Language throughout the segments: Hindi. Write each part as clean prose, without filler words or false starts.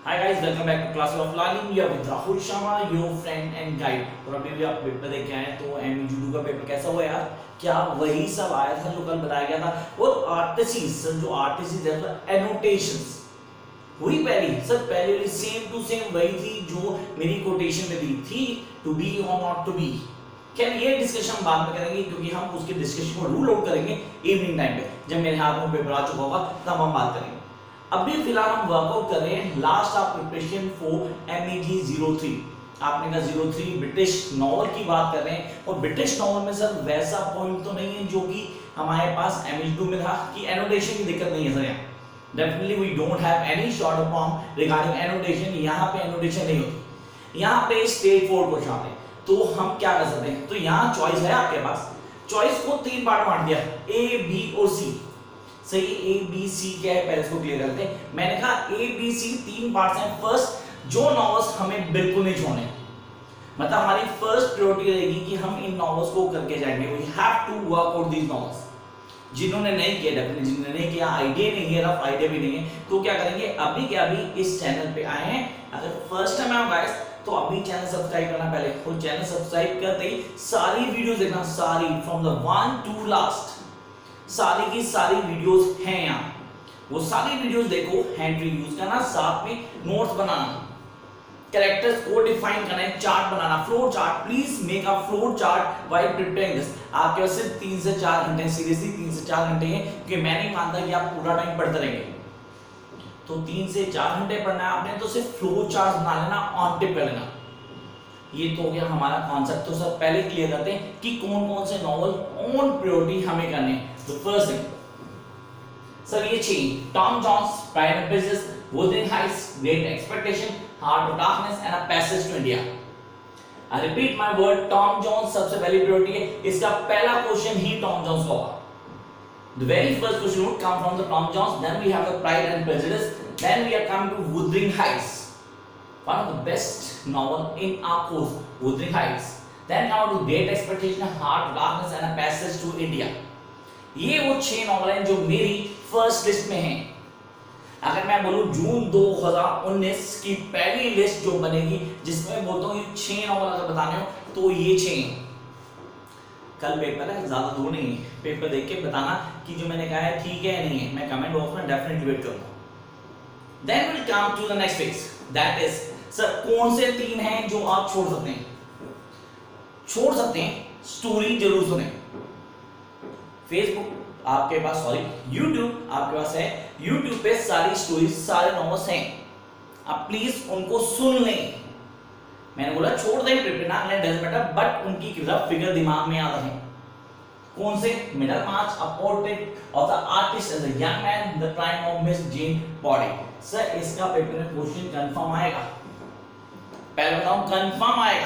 Hi guys, welcome back to class of learning. या with Rahul Sharma, your friend and guide. और अभी भी आप पेपर देख के आए तो एमईजूडू का पेपर कैसा हुआ यार? क्या वही सब आया था जो कल बताया गया था? और आर्टिसिस जो आर्टिसिस है एनोटेशंस वही पहली सर पहले वाली सेम टू सेम वही थी जो मेरी कोटेशन में दी थी, टू बी और नॉट टू बी। खैर ये डिस्कशन हम बाद में करेंगे क्योंकि हम उसके डिस्कशन को रूल आउट करेंगे इवनिंग टाइम पे, जब मेरे हाथ में पेपर आ चुका होगा तब हम बात करेंगे। अभी फिलहाल हम वर्कआउट कर रहे हैं last of preparation for MEG 03। आपने कहा 03 ब्रिटिश नॉवल की बात कर रहे हैं, और ब्रिटिश नॉवल में सर वैसा पॉइंट तो नहीं है जो कि हमारे पास एमईजी में था कि एनोटेशन की दिक्कत नहीं है सर। यहाँ definitely we don't have any short form regarding annotation. यहाँ पे एनोटेशन नहीं होती, यहाँ पे स्ट्रेट फॉरवर्ड क्वेश्चन आते हैं। तो हम क्या कर सकते हैं? तो यहाँ चॉइस है आपके पास, चॉइस को तीन पार्ट बांट दिया, ए बी और सी। सही, ए बी सी क्या है पहले इसको क्लियर करते हैं। मैंने कहा ए बी सी तीन पार्ट्स हैं। फर्स्ट, जो नॉवेल्स हमें बिल्कुल नहीं छोड़ने, मतलब हमारी फर्स्ट प्रायोरिटी रहेगी कि हम इन नॉवेल्स को करके जाएंगे। We have to work out these novels. जिन्होंने नहीं किया, डेफिनेटली जिन्होंने नहीं किया, आइडिया नहीं है, रफ आइडिया भी नहीं है, तो क्या करेंगे? अभी के अभी इस चैनल पे आए हैं, अगर फर्स्ट टाइम आए गाइस तो अभी चैनल सब्सक्राइब करना। पहले और चैनल सब्सक्राइब करते ही सारी वीडियोस देखना, सारी from the one to last, सारी की सारी वीडियोस हैं यहाँ। वो सारी वीडियोस देखो, हैंड ट्री यूज करना, साथ में नोट्स बनाना, कैरेक्टर्स को डिफाइन करना है, चार्ट बनाना, flow chart. Please make a flow chart while preparing this. आपके पास सिर्फ 3 से 4 घंटे, सीरियसली 3 से 4 घंटे हैं, क्योंकि मैं नहीं मानता कि आप पूरा टाइम पढ़ते रहेंगे। तो 3 से 4 घंटे पढ़ना है आपने, तो सिर्फ फ्लो चार्ट बना लेना, ऑन टिप कर लेना। ये तो हो गया हमारा कॉन्सेप्ट। तो सर पहले क्लियर करते हैं कि कौन कौन से नॉवल ऑन प्रायोरिटी हमें करने हैं। तो फर्स्ट थिंग सर ये चाहिए Tom Jones, Pride and Prejudice, Wuthering Heights, Great Expectation, Heart of Darkness and A Passage to India. I repeat my word, Tom Jones सबसे पहली प्रायोरिटी है। इसका पहला क्वेश्चन ही टॉम जॉन्स का होगा। The very first question would come from the Tom Jones, then we have the Pride and Prejudice, then we are coming to Wuthering Heights, one of the best novel in our course, Wuthering Heights. Then come to Great Expectation, Heart of Darkness and a Passage to India. ये वो 6 नॉवल हैं जो मेरी फर्स्ट लिस्ट में हैं। अगर मैं बोलूं जून 2019 की पहली लिस्ट जो बनेगी, जिसमें बोलता हूँ ये 6 नॉवल अगर बताने हो तो ये 6 हैं। कल पेपर है, ज्यादा दूर नहीं है, पेपर देख के बताना कि जो मैंने कहा है ठीक है या नहीं है। मैं कमेंट बॉक्स में डेफिनेटली वेट करूंगा। Then will come to the next phase, that is sir कौन से 3 हैं जो आप छोड़ सकते हैं? छोड़ सकते हैं स्टोरी जरूर सुने। फेसबुक आपके पास, सॉरी यूट्यूब आपके पास है, यूट्यूब पे सारी स्टोरीज, सारे नॉवेल्स हैं, आप प्लीज उनको सुन लें। मैंने बोला छोड़ दें, प्रिपेयर ना करें, डजंट मैटर, बट उनकी रफ फिगर दिमाग में याद रखें। कौन से? Middlemarch, a Portrait of the Artist as a Young Man, the Crime of Miss Jean Brodie. Sir इसका पेपर में क्वेश्चन कंफर्म आएगा, पहले बताऊं कंफर्म आएगा।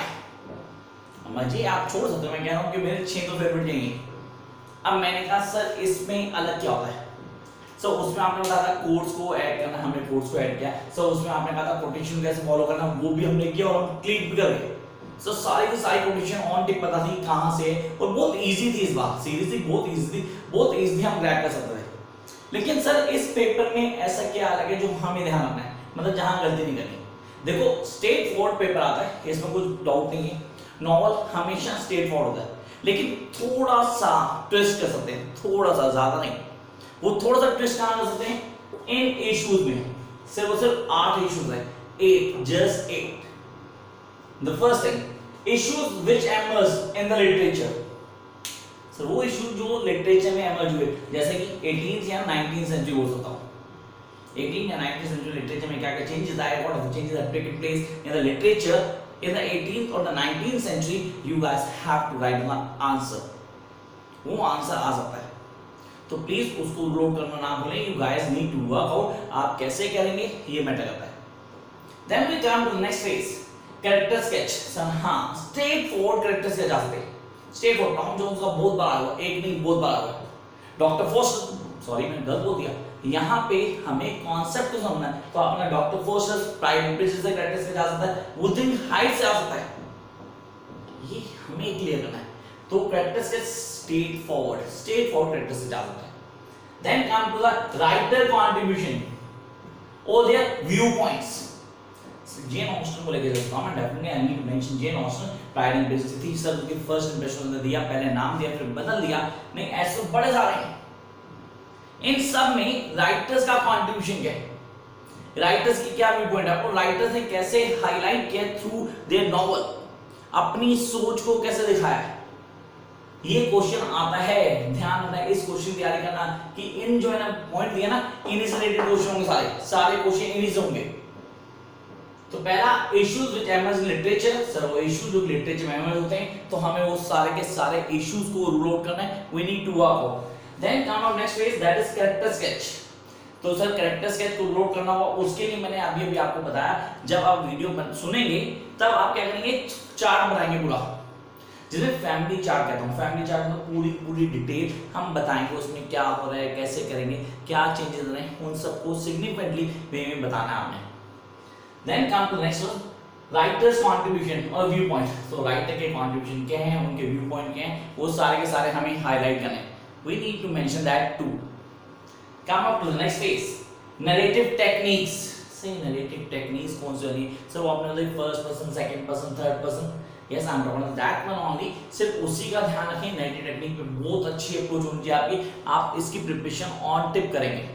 मुझे आप छोड़ सकते हो, मैं कह रहा हूं कि मेरे 6 तो फेवरेट जाएंगे। अब मैंने कहा सर इसमें अलग क्या होता है? सो उसमें आपने बताया था कोर्स को ऐड करना, हमने कोर्स को ऐड किया। सो उसमें आपने कहा था कोटेशन कैसे फॉलो करना, वो भी हमने किया और हम क्लिक भी कर गए। सो सारी की सारी कोटेशन ऑन टिप पता थी कहां से, और बहुत इजी थी इस बार, सीरियसली बहुत इजी थी, बहुत इजीली हम क्रैक कर सकते थे। लेकिन सर इस पेपर में ऐसा क्या अलग है जो हमें ध्यान रखना है, मतलब जहां गलती नहीं करनी। देखो स्ट्रेट फॉरवर्ड पेपर आता है, इसमें कुछ डाउट नहीं है, नॉवल हमेशा स्ट्रेट फॉरवर्ड होता है, लेकिन थोड़ा सा ट्विस्ट कर सकते हैं, थोड़ा सा, ज्यादा नहीं। वो थोड़ा सा ट्विस्ट कहां कर सकते हैं? इन इश्यूज में। सिर्फ 8 इश्यूज है, 8, just 8। The first thing, issues which emerge in the literature. Sir वो इश्यू जो लिटरेचर में एमर्ज हुए, जैसे कि 18th या 19th सेंचुरी बोल सकता हूं। 18th या 19th सेंचुरी लिटरेचर में क्या-क्या चेंजेस आए, what are the changes that take place in the literature in the 18th or the 19th century, you guys have to write the answer. वो आंसर आ सकता है, तो प्लीज उसको नोट करना ना भूलें। You guys need to work out, आप कैसे करेंगे ये मैटर करता है। Then we come to the next phase, character sketch। Sir हाँ, straight forward character sketch आ सकते हैं। Straight forward, टॉम जोन्स का बहुत बड़ा हुआ, एक नहीं बहुत बड़ा हुआ। डॉक्टर फोस्टर, सॉरी मैं गलत बोल दिया, यहाँ पे हमें कॉन्सेप्ट को समझना है, तो अपना doctor Faustus, Pride and Prejudice से कैरेक्टर्स से जा सकता है, वुथरिंग हाइट्स से आ सकता है, ये हमें क्लियर करना है। तो कैरेक्टर्स के स्ट्रेट फॉरवर्ड कैरेक्टर्स से जा सकता है। Then come to the writer contribution और their view points. Jane Austen को लेकर चलता हूं मैं, definitely I need to mention Jane Austen, Pride and Prejudice थी सर, उनकी फर्स्ट इंप्रेशन उन्होंने दिया, पहले नाम दिया फिर बदल दिया, नहीं ऐसे बड़े सारे हैं। इन सब में राइटर्स का कंट्रीब्यूशन क्या है, राइटर्स की क्या व्यू पॉइंट है, और राइटर्स ने कैसे हाईलाइट किया थ्रू देयर नॉवल, अपनी सोच को कैसे दिखाया है, ये क्वेश्चन आता है। ध्यान रखना इस क्वेश्चन की तैयारी करना कि इन जो है ना पॉइंट दिया ना, इन्हीं से रिलेटेड क्वेश्चन होंगे, सारे क्वेश्चन इन्हीं से होंगे। तो पहला issues which emerge in literature, sir वो इश्यूज जो लिटरेचर में एमर्ज होते हैं, तो हमें वो सारे के सारे इश्यूज को रूल आउट करना है, we need to work out. Then come on next phase, that is character sketch. तो सर कैरेक्टर स्केच को रूल आउट करना होगा, उसके लिए मैंने अभी आपको बताया, जब आप वीडियो सुनेंगे तब आप क्या करेंगे, चार्ट बनाएंगे पूरा, जिसे फैमिली चार्ट कहता हूँ। फैमिली चार्ट में पूरी डिटेल हम बताएंगे, उसमें क्या हो रहा है, कैसे करेंगे, क्या चेंजेस हो रहे हैं, उन सबको सिग्निफिकेंटली वे में बताना है आपने। Then come to next one, writers contribution और व्यू पॉइंट। तो राइटर के कंट्रीब्यूशन क्या है, उनके व्यू पॉइंट क्या है, वो सारे के सारे हमें हाईलाइट करने हैं, we need to mention that too. Come up to the next phase, narrative techniques. सही, नैरेटिव टेक्निक्स कौन सी होगी सर, वो आपने बताई first person, second person, third person, yes I am talking about that one only. सिर्फ उसी का ध्यान रखें, नैरेटिव टेक्निक पे बहुत अच्छी अप्रोच होनी चाहिए आपकी, आप इसकी प्रिपरेशन ऑन टिप करेंगे।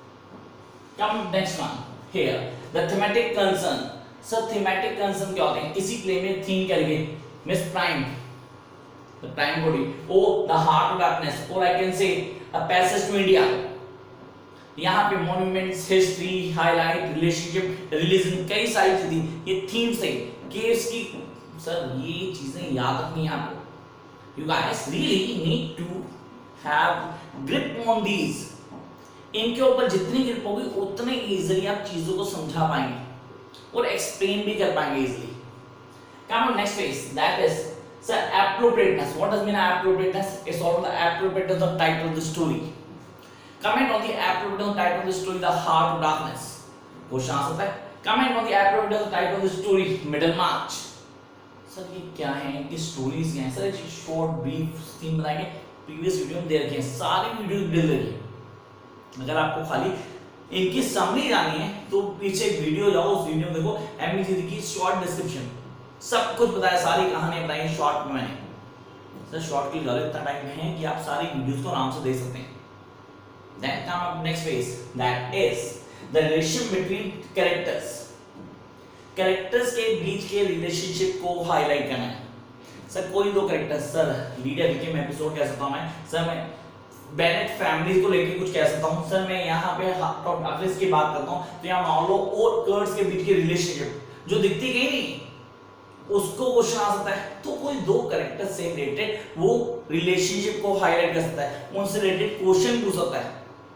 Come next one here, the thematic concern. Sir thematic concern क्या होते हैं, किसी प्ले में थीम क्या लिखे, Miss Prime, the Prime Brodie, or the Heart of Darkness, और I can say a Passage to India. यहाँ पे monuments, history, highlight, relationship, religion, कई सारी चीजें ये थीम से केस की। सर ये चीजें याद रखनी है आपको, you guys really need to have grip on these. इनके ऊपर जितनी ग्रिप होगी उतने इजीली आप चीजों को समझा पाएंगे और एक्सप्लेन भी कर पाएंगे easily. Come on next phase, that is sir appropriateness. What does mean appropriateness? It's all the appropriateness of the title of the story. Comment on the appropriateness of the title of the story, The Heart of Darkness. Question आ सकता है। Comment on the appropriateness of the title of the story, Middlemarch. Sir ये क्या है, इनकी स्टोरीज क्या हैं? सर एक शॉर्ट ब्रीफ थीम बनाएंगे, प्रीवियस वीडियो में दे रखे हैं, सारी वीडियो दे रखी है। अगर आपको खाली इनकी समरी जानी है तो पीछे एक वीडियो जाओ, उस वीडियो में देखो एमबीसी की शॉर्ट डिस्क्रिप्शन, सब कुछ बताया, सारी कहानी बताई शॉर्ट में मैंने। सर शॉर्ट की जरूरत इतना टाइम है कि आप सारी वीडियोस को आराम से देख सकते हैं। Then come up next phase, that is the relationship between characters. Characters के बीच के रिलेशनशिप को हाईलाइट करना है। सर कोई दो characters, sir Lydia Wickham episode कह सकता हूं मैं, सर मैं बेनेट फैमिली को लेके कुछ कह सकता हूं, सर मैं यहाँ पे अक्रिस की बात करता हूं तो यहाँ मार्लो और कर्ट्स के बीच की रिलेशनशिप जो दिखती कहीं नहीं, उसको क्वेश्चन आ सकता है। तो कोई दो कैरेक्टर से रिलेटेड वो रिलेशनशिप को हाईलाइट कर सकता है, उनसे रिलेटेड क्वेश्चन पूछ सकता है।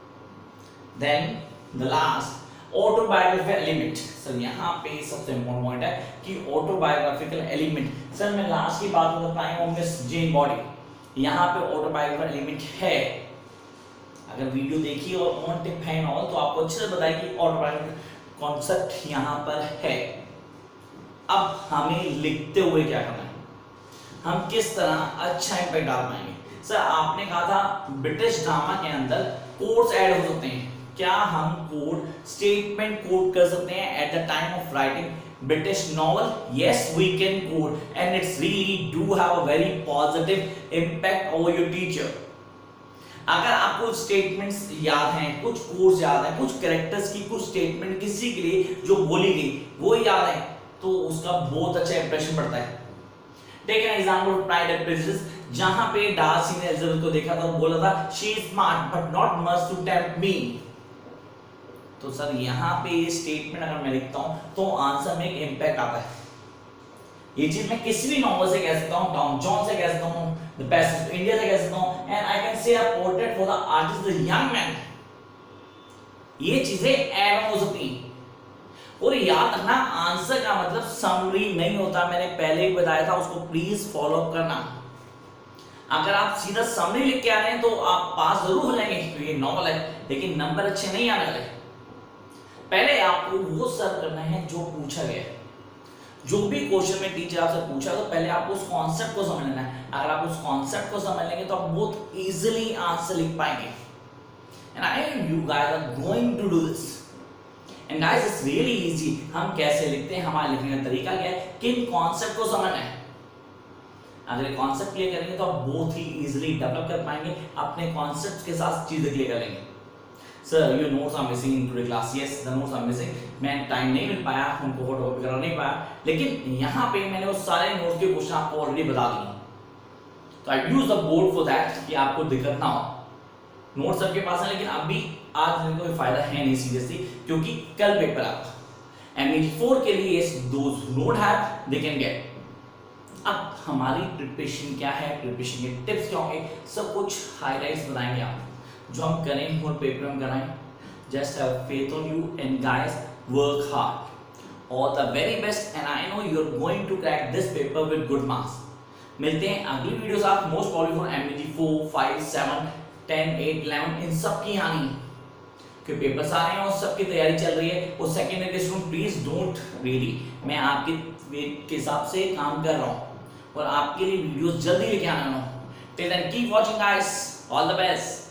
Then the last autobiographical element. Sir यहाँ पे सबसे इंपॉर्टेंट पॉइंट है कि ऑटोबायोग्राफिकल एलिमेंट। सर मैं लास्ट की बात करता हूं मिस जेन बॉडी, यहाँ पे ऑटोबायोग्राफिकल एलिमेंट है। अगर वीडियो देखी और ऑन टिप है ऑल तो आपको अच्छे से बताए कि ऑटोबायोग्राफिकल कॉन्सेप्ट यहाँ पर है। अब हमें लिखते हुए क्या करना है, हम किस तरह अच्छा इंपैक्ट डाल पाएंगे। सर आपने कहा था ब्रिटिश ड्रामा के अंदर कोड्स ऐड हो सकते हैं, क्या हम कोड स्टेटमेंट कोड कर सकते हैं at the time of writing British novel? Yes we can quote and it's really do have a very positive impact over your teacher. अगर आपको स्टेटमेंट्स याद हैं, कुछ कोड्स याद हैं, कुछ कैरेक्टर्स की कुछ स्टेटमेंट किसी के लिए जो बोली गई वो याद है, तो उसका बहुत अच्छा इंप्रेशन पड़ता है। Take an example of Pride and Prejudice, जहां पे डार्सी ने एलिजाबेथ को देखा था, बोला था she is smart but not much to tempt me. तो सर यहाँ पे ये स्टेटमेंट अगर मैं लिखता हूं तो आंसर में एक इंपैक्ट आता है। ये चीज मैं किसी भी नॉवल से कह सकता हूं, टॉम जॉन से कह सकता हूं, द पैसेज टू इंडिया से कह सकता हूं, and I can say a Portrait for the Artist the Young Man. ये चीजें ऐड हो सकती हैं। और याद रखना आंसर का मतलब समरी नहीं होता, मैंने पहले भी बताया था, उसको प्लीज फॉलो अप करना। अगर आप सीधा समरी लिख के आ रहे हैं तो आप पास जरूर हो जाएंगे, तो ये नॉवल है, लेकिन नंबर अच्छे नहीं आने वाले। पहले आपको वो सर्व करना है जो पूछा गया है। जो भी क्वेश्चन में टीचर आपसे पूछा तो पहले आपको उस कॉन्सेप्ट को समझ लेना है। अगर आप उस कॉन्सेप्ट को समझ लेंगे तो आप बहुत इजीली आंसर लिख पाएंगे। And I am you guys are going to do this. And guys it's really easy. हम कैसे लिखते हैं, हमारे लिखने का तरीका क्या है, किन कॉन्सेप्ट को समझना है। अगर कॉन्सेप्ट क्लियर करेंगे तो आप बहुत ही इजीली डेवलप कर पाएंगे, अपने कॉन्सेप्ट के साथ चीजें क्लियर करेंगे। Sir your notes are missing in today class. Yes the notes are missing. मैं टाइम नहीं मिल पाया, उनको फोटोकॉपी करा नहीं पाया, लेकिन यहाँ पे मैंने वो सारे नोट्स के क्वेश्चन आपको ऑलरेडी बता दिए। तो I use the board for that कि आपको दिक्कत ना हो। नोट सबके पास है, लेकिन अभी आज दिन कोई फायदा है नहीं सीरियसली, क्योंकि कल पेपर आपका MEG4 के लिए those note have they can get. अब हमारी प्रिपरेशन क्या है, प्रिपरेशन के टिप्स क्या होंगे, सब कुछ हाईलाइट्स बताएंगे आप, जो हम करें और पेपर में कराएं। Just have faith on you and guys work hard, all the very best and I know you are going to crack this paper with good marks. मिलते हैं अगली वीडियो साथ, मोस्ट प्रॉब्ली फॉर MEG4, 5, 7, 10, 8, 11 इन सब की हानि के पेपर्स आ रहे हैं और सबकी तैयारी चल रही है। और सेकेंडरी के स्टूडेंट प्लीज डोंट रियली, मैं आपके वेट के हिसाब से काम कर रहा हूँ और आपके लिए वीडियोस जल्दी लेके आना हूँ। Till then keep watching guys, all the best.